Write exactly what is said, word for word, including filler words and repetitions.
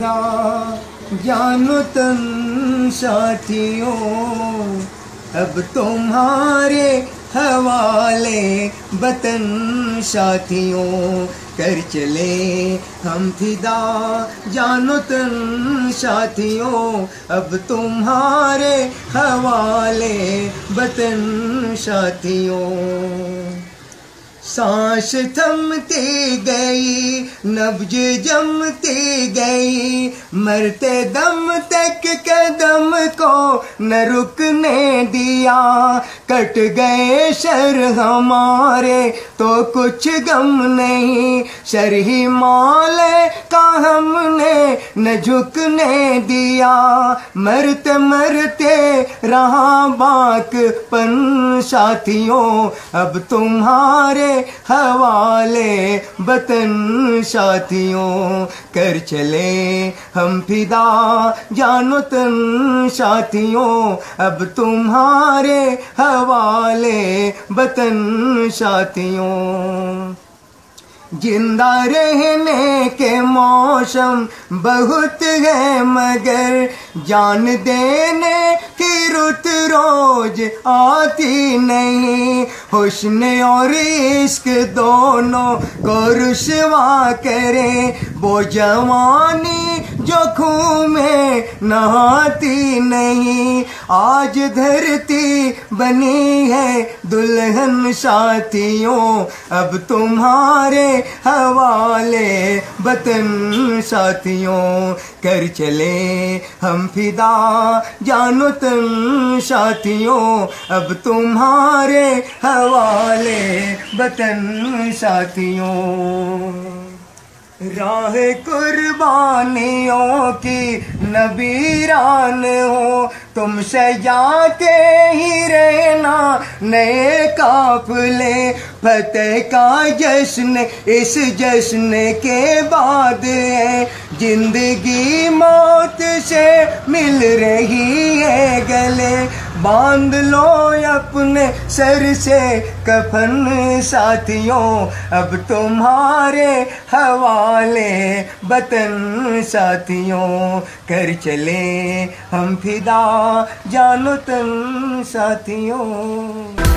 जानो तन साथियों अब तुम्हारे हवाले वतन साथियों, कर चले हम फिदा जानो तन साथियों अब तुम्हारे हवाले वतन साथियों। सांस थमती गई नब्ज जमती गई, मरते दम तक कदम को न रुकने दिया। कट गए सर हमारे तो कुछ गम नहीं, सर ही माले का हमने न झुकने दिया। मरते मरते रहा बाकपन साथियों अब तुम्हारे हवाले वतन साथियों, कर चले हम फिदा जानो तन साथियों अब तुम्हारे हवाले वतन साथियों। जिंदा रहने के मौसम बहुत है मगर जान देने की रुत रोज आती नहीं। हुस्न और इश्क दोनों को रुसवा करे वो जवानी जो खून में नहाती नहीं। आज धरती बनी है दुल्हन साथियों अब तुम्हारे हवाले वतन साथियों, कर चले हम फिदा जानो तन साथियों अब तुम्हारे हवाले वतन साथियों। राह कुर्बानियों की नबीरान हो तुम सजा के ही रहना नए काफिले। फतेह का जश्न इस जश्न के बाद है, जिंदगी मौत से मिल रही है गले। बांध लो अपने सर से कफन साथियों अब तुम्हारे हवाले वतन साथियों, कर चले हम फिदा जानो तन साथियों।